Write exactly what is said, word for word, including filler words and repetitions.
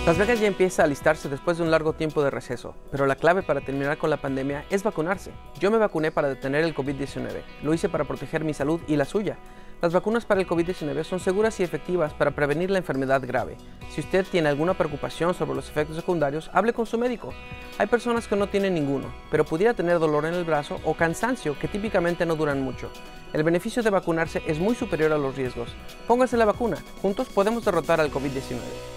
Las Vegas ya empieza a alistarse después de un largo tiempo de receso, pero la clave para terminar con la pandemia es vacunarse. Yo me vacuné para detener el COVID diecinueve, lo hice para proteger mi salud y la suya. Las vacunas para el COVID diecinueve son seguras y efectivas para prevenir la enfermedad grave. Si usted tiene alguna preocupación sobre los efectos secundarios, hable con su médico. Hay personas que no tienen ninguno, pero pudiera tener dolor en el brazo o cansancio que típicamente no duran mucho. El beneficio de vacunarse es muy superior a los riesgos. Póngase la vacuna, juntos podemos derrotar al COVID diecinueve.